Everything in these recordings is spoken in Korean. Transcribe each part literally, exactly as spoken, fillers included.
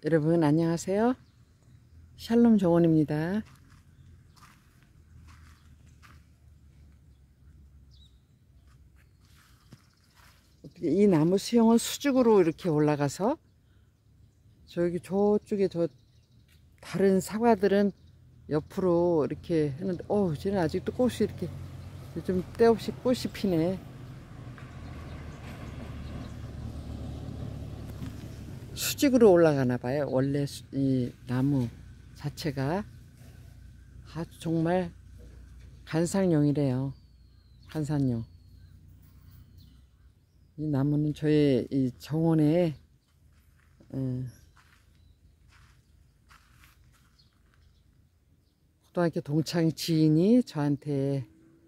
여러분 안녕하세요. 샬롬 정원입니다. 이 나무 수영은 수직으로 이렇게 올라가서 저기 저쪽에 저 다른 사과들은 옆으로 이렇게 했는데 어우 쟤는 아직도 꽃이 이렇게 좀 때없이 꽃이 피네. 수직으로 올라가나 봐요. 원래 이 나무 자체가 아주 정말 관상용이래요. 관상용. 이 나무는 저의 이 정원에 음, 고등학교 동창 지인이 저한테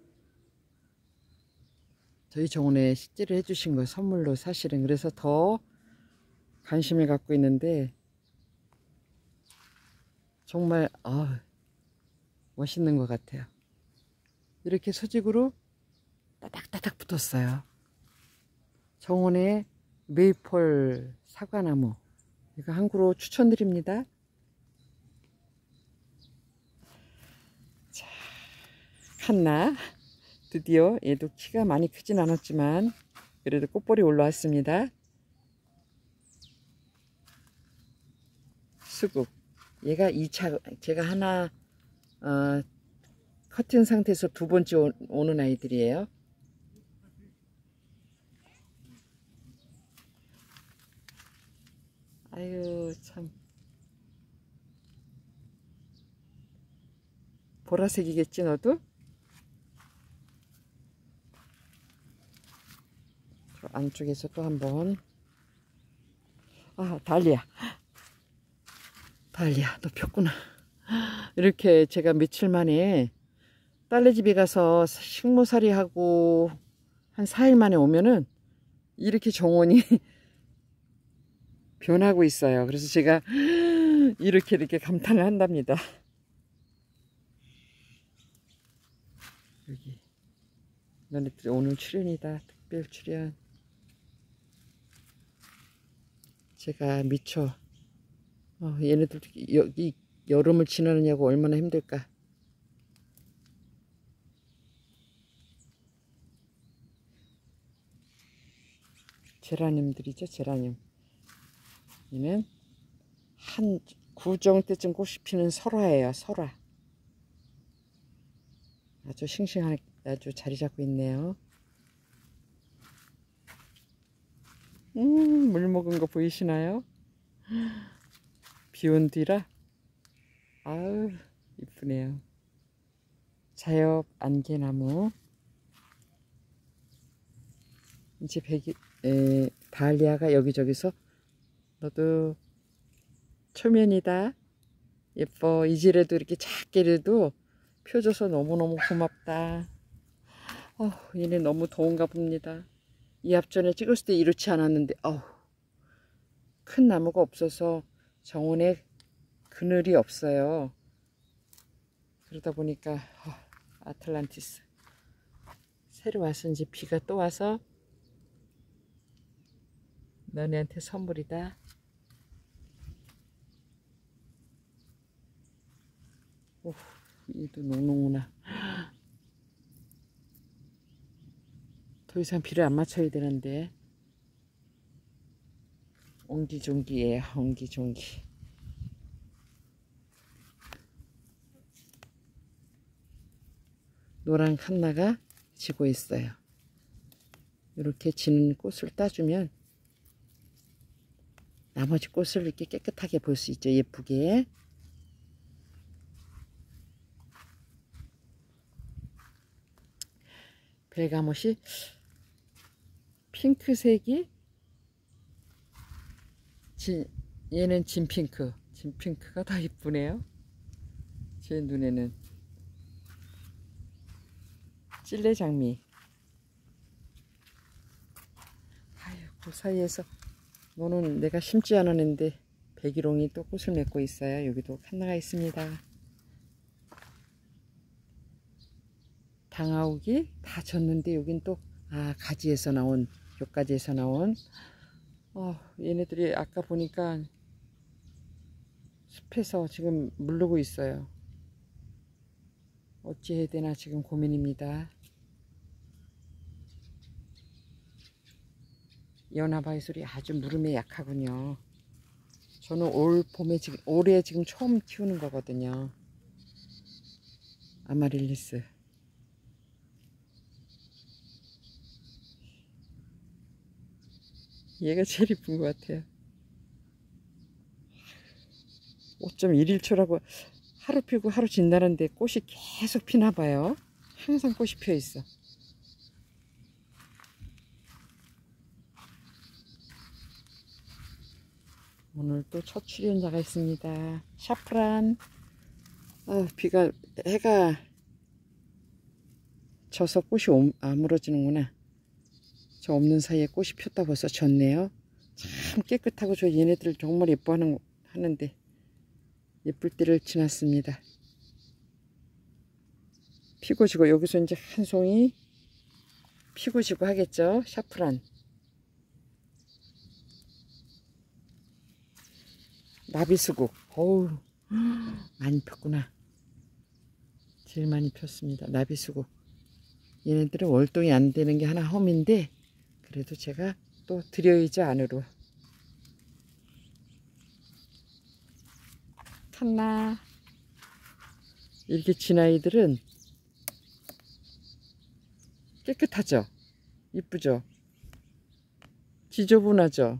저희 정원에 식재를 해주신 거예요. 선물로 사실은. 그래서 더 관심을 갖고 있는데 정말 아, 멋있는 것 같아요. 이렇게 수직으로 따닥따닥 붙었어요. 정원에 메이플 사과나무 이거 한 그루 추천드립니다. 자, 칸나 드디어 얘도 키가 많이 크진 않았지만 그래도 꽃볼이 올라왔습니다. 수국 얘가 이 차 제가 하나 어, 커튼 상태에서 두 번째 오, 오는 아이들이에요. 아유 참 보라색이겠지 너도? 저 안쪽에서 또 한번 아 달리야 달리야 너 폈구나. 이렇게 제가 며칠 만에 딸네 집에 가서 식모살이 하고 한 사 일 만에 오면은 이렇게 정원이 변하고 있어요. 그래서 제가 이렇게 이렇게 감탄을 한답니다. 여기 너네들 오늘 출연이다. 특별 출연. 제가 미처 어, 얘네들 여기 여름을 지나느냐고 얼마나 힘들까. 제라늄들이죠. 제라늄. 얘는 한 구정 때쯤 꽃이 피는 설화예요. 설화. 아주 싱싱하게 아주 자리 잡고 있네요. 음, 물 먹은 거 보이시나요? 비 온 뒤라 아우 이쁘네요. 자엽 안개나무. 이제 백이 에, 다알리아가 여기저기서 너도 초면이다. 예뻐. 이지라도 이렇게 작게라도 펴줘서 너무너무 고맙다. 어, 얘네 너무 더운가 봅니다. 이 앞전에 찍었을 때 이렇지 않았는데 어우, 큰 나무가 없어서 정원에 그늘이 없어요. 그러다 보니까 어, 아틀란티스 새로 와서 이제 비가 또 와서 너네한테 선물이다. 오, 얘도 농농구나. 더 이상 비를 안 맞춰야 되는데 옹기종기예요. 옹기종기. 노란 칸나가 지고 있어요. 이렇게 지는 꽃을 따주면 나머지 꽃을 이렇게 깨끗하게 볼 수 있죠. 예쁘게. 벨가못이 핑크색이 진, 얘는 진핑크. 진핑크가 더 이쁘네요. 제 눈에는 찔레장미. 아유, 그 사이에서 너는 내가 심지 않았는데 백일홍이 또 꽃을 맺고 있어요. 여기도 칸나가 있습니다. 당아옥이 다 졌는데 여긴 또 아 가지에서 나온 곶가지에서 나온 어 얘네들이 아까 보니까 숲에서 지금 물르고 있어요. 어찌 해야 되나 지금 고민입니다. 연화바이솔이 아주 물음에 약하군요. 저는 올 봄에 지금 올해 지금 처음 키우는 거거든요. 아마릴리스. 얘가 제일 이쁜 것 같아요. 오 점 일 일 초라고 하루 피고 하루 진다는데 꽃이 계속 피나 봐요. 항상 꽃이 피어 있어. 오늘 또 첫 출연자가 있습니다. 샤프란. 아, 비가 해가 져서 꽃이 아물어지는구나. 저 없는 사이에 꽃이 폈다 벌써 졌네요. 참 깨끗하고 저 얘네들 정말 예뻐하는 하는데 예쁠 때를 지났습니다. 피고 지고 여기서 이제 한 송이 피고 지고 하겠죠. 샤프란. 나비수국. 어우, 많이 폈구나. 제일 많이 폈습니다. 나비수국. 얘네들은 월동이 안 되는 게 하나 험인데 그래도 제가 또 드려야죠 안으로. 탔나. 이렇게 진 아이들은 깨끗하죠. 이쁘죠. 지저분하죠.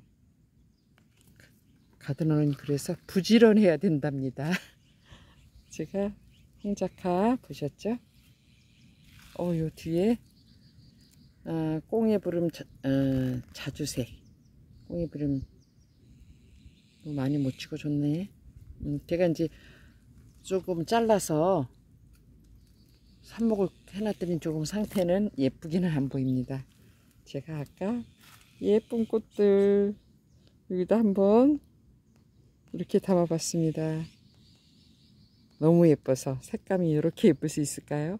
가드너는 그래서 부지런해야 된답니다. 제가 홍작화 보셨죠? 어, 요 뒤에 어, 꽁의부름 자, 어, 자주색. 꽁의부름 많이 못 찍어줬네. 음, 제가 이제 조금 잘라서 삽목을 해놨더니 조금 상태는 예쁘기는 안 보입니다. 제가 아까 예쁜 꽃들 여기다 한번 이렇게 담아봤습니다. 너무 예뻐서 색감이 이렇게 예쁠 수 있을까요?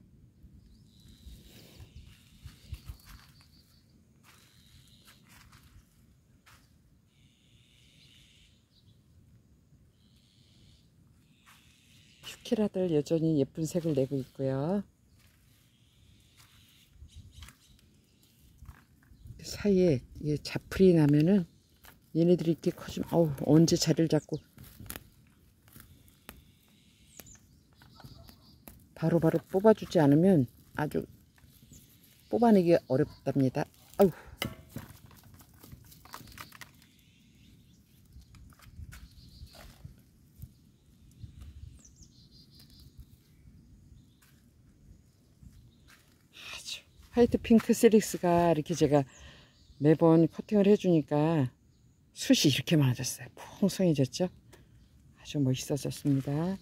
슈키라들 여전히 예쁜 색을 내고 있고요. 사이에 자풀이 나면은 얘네들이 이렇게 커지면 어우, 언제 자리를 잡고 바로바로 바로 뽑아주지 않으면 아주 뽑아내기 어렵답니다. 아우. 아주 화이트 핑크 시릭스가 이렇게 제가 매번 커팅을 해주니까 숱이 이렇게 많아졌어요. 풍성해졌죠. 아주 멋있어졌습니다.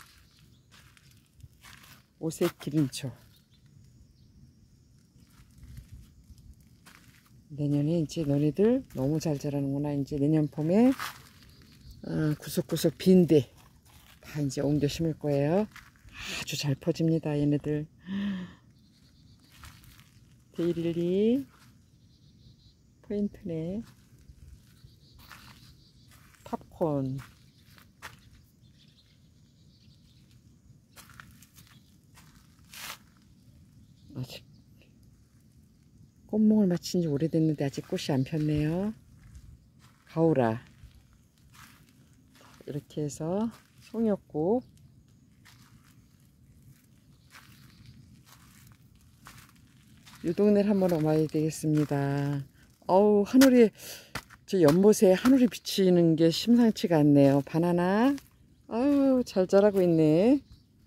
오색 기린초. 내년에 이제 너네들 너무 잘 자라는구나. 이제 내년 봄에 어, 구석구석 빈대 다 이제 옮겨 심을 거예요. 아주 잘 퍼집니다. 얘네들. 데이릴리 포인트네. 팝콘. 아직 꽃몽을 마친 지 오래됐는데 아직 꽃이 안 폈네요. 가오라. 이렇게 해서 송이었고 이 동네를 한번 와봐야 되겠습니다. 어우, 하늘이 저 연못에 하늘이 비치는 게 심상치가 않네요. 바나나. 아유, 잘 자라고 있네.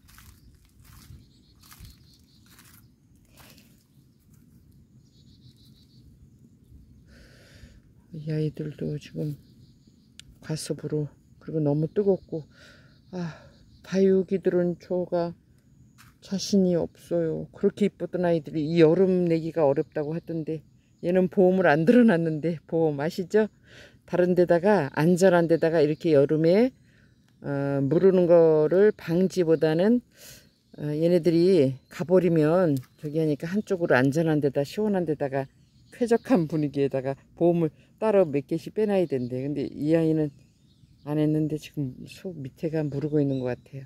이 아이들도 지금 과습으로 그리고 너무 뜨겁고 아, 다육이들은 저가 자신이 없어요. 그렇게 이쁘던 아이들이 이 여름 내기가 어렵다고 하던데 얘는 보험을 안 들어놨는데 보험 아시죠? 다른 데다가 안전한 데다가 이렇게 여름에 어, 무르는 거를 방지보다는 어, 얘네들이 가버리면 저기 하니까 한쪽으로 안전한 데다 시원한 데다가 쾌적한 분위기에다가 보험을 따로 몇 개씩 빼놔야 된대. 근데 이 아이는 안 했는데 지금 속 밑에가 무르고 있는 것 같아요.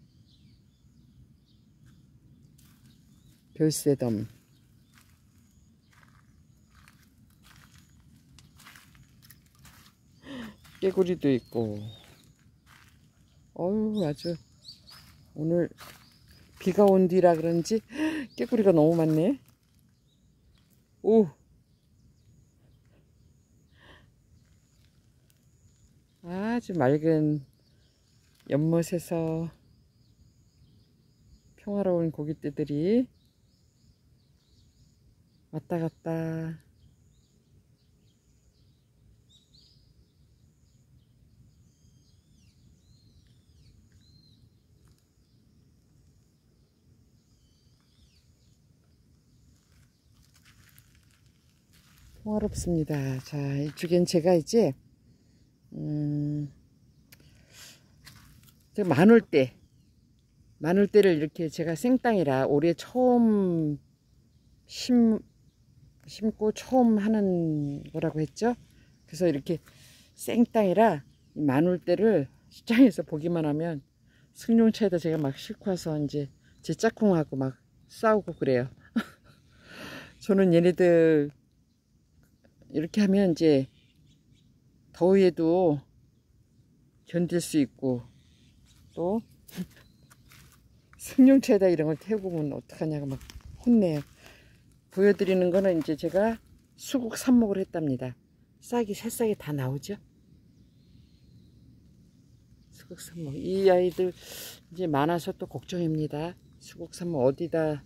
별새덤. 깨구리도 있고. 어휴, 아주 오늘 비가 온 뒤라 그런지 깨구리가 너무 많네. 오, 아주 맑은 연못에서 평화로운 고깃떼들이 왔다 갔다. 평화롭습니다. 자, 이쪽엔 제가 이제 음, 마늘대 마늘대를 이렇게 제가 생땅이라 올해 처음 심, 심고 처음 하는 거라고 했죠. 그래서 이렇게 생땅이라 마늘대를 시장에서 보기만 하면 승용차에다 제가 막 싣고 와서 이제 제 짝꿍하고 막 싸우고 그래요. 저는 얘네들 이렇게 하면 이제 더위에도 견딜 수 있고, 또 승용차에다 이런 걸 태우고 오면 어떡하냐고 막 혼내요. 보여드리는 거는 이제 제가 수국 삽목을 했답니다. 싹이 새싹이 다 나오죠. 수국 삽목. 이 아이들 이제 많아서 또 걱정입니다. 수국 삽목 어디다.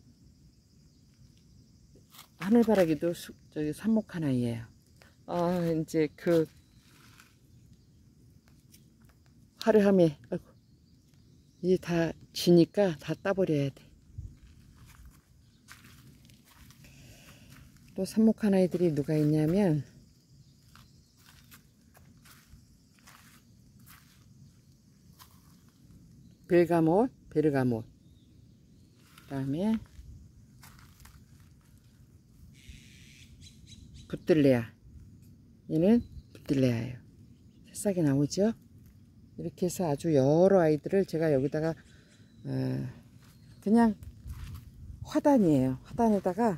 하늘바라기도 수, 저기 삽목한 아이예요. 아, 이제 그 화려함에, 아이고, 이게 다 지니까 다 따버려야 돼. 또 삽목한 아이들이 누가 있냐면, 벨가못, 베르가못, 그 다음에 붙들레아. 얘는 붙들레아예요. 새싹이 나오죠. 이렇게 해서 아주 여러 아이들을 제가 여기다가 어, 그냥 화단이에요. 화단에다가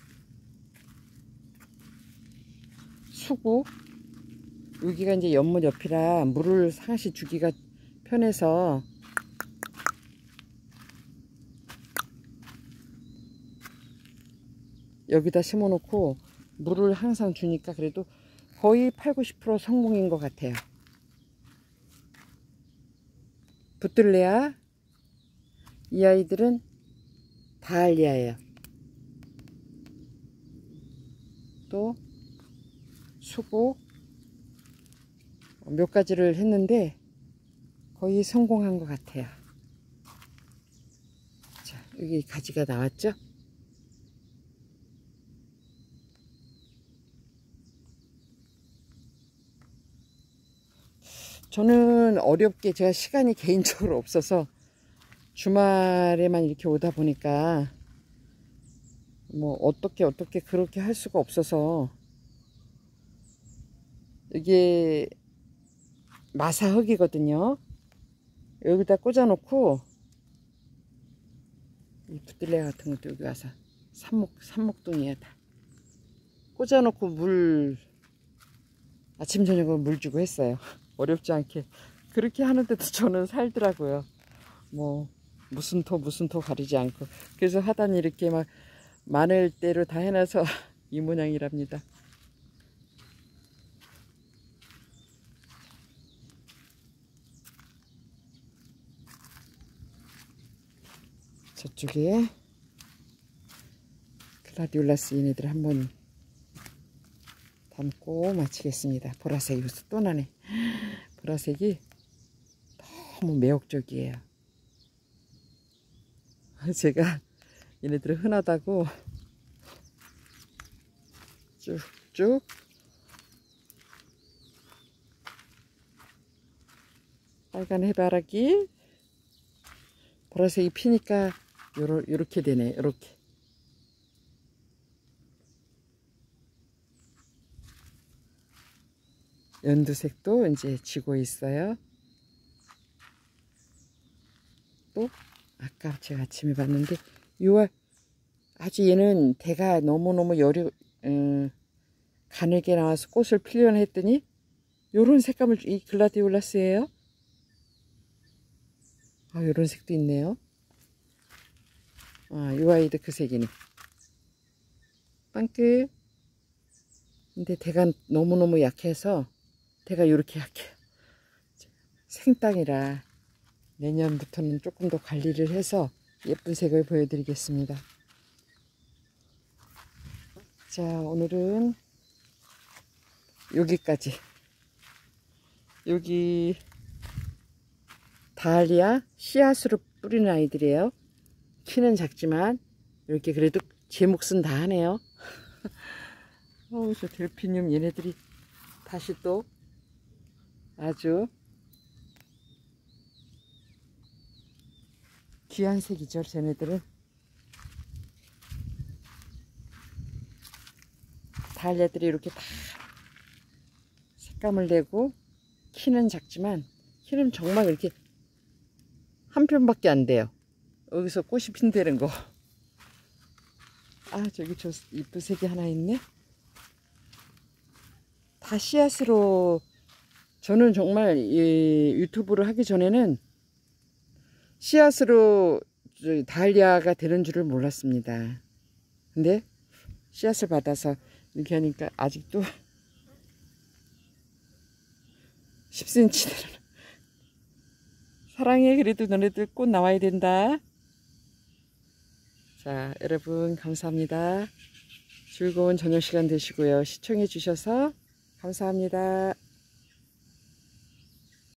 수국, 여기가 이제 연못 옆이라 물을 상시 주기가 편해서 여기다 심어 놓고 물을 항상 주니까 그래도 거의 팔, 구십 퍼센트 성공인 것 같아요. 붙들레아, 이 아이들은 다알리아예요. 또 수국 몇 가지를 했는데 거의 성공한 것 같아요. 자, 여기 가지가 나왔죠. 저는 어렵게, 제가 시간이 개인적으로 없어서 주말에만 이렇게 오다 보니까 뭐 어떻게 어떻게 그렇게 할 수가 없어서, 이게 마사흙이거든요. 여기다 꽂아 놓고 이 붙들레 같은 것도 여기 와서 삽목, 삽목둥이에 다 꽂아 놓고 물 아침 저녁으로 물 주고 했어요. 어렵지 않게 그렇게 하는데도 저는 살더라고요. 뭐 무슨 토 무슨 토 가리지 않고. 그래서 하단이 이렇게 막 마늘대로 다 해놔서 이 모양이랍니다. 저쪽에 글라디올라스 얘네들 한번 담고 마치겠습니다. 보라색이 벌써 또 나네. 보라색이 너무 매혹적이에요. 제가 얘네들은 흔하다고 쭉쭉 빨간 해바라기, 보라색이 피니까 요러, 요렇게 되네. 요렇게. 연두색도 이제 지고 있어요. 또 아까 제가 아침에 봤는데 유월 아주 얘는 대가 너무너무 여리 음, 가늘게 나와서 꽃을 피려나 했더니 요런 색감을 이 글라디올라스예요. 아 요런 색도 있네요. 아 요 아이도 그 색이네. 빵끝. 근데 대가 너무너무 약해서 대가 요렇게 약해요. 생땅이라 내년부터는 조금 더 관리를 해서 예쁜 색을 보여드리겠습니다. 자 오늘은 여기까지. 여기 다알리아 씨앗으로 뿌리는 아이들이에요. 키는 작지만 이렇게 그래도 제 몫은 다 하네요. 어우 저 델피늄 얘네들이 다시 또 아주 귀한 색이죠. 쟤네들은 다알리아들이 이렇게 다 색감을 내고 키는 작지만 키는 정말 이렇게 한 편밖에 안 돼요. 여기서 꽃이 핀다는 거. 아 저기 저 이쁜 색이 하나 있네. 다 씨앗으로. 저는 정말 이 유튜브를 하기 전에는 씨앗으로 다알리아가 되는 줄을 몰랐습니다. 근데 씨앗을 받아서 이렇게 하니까 아직도 십 센티미터는 사랑해. 그래도 너네들 꽃 나와야 된다. 자 여러분 감사합니다. 즐거운 저녁 시간 되시고요. 시청해 주셔서 감사합니다.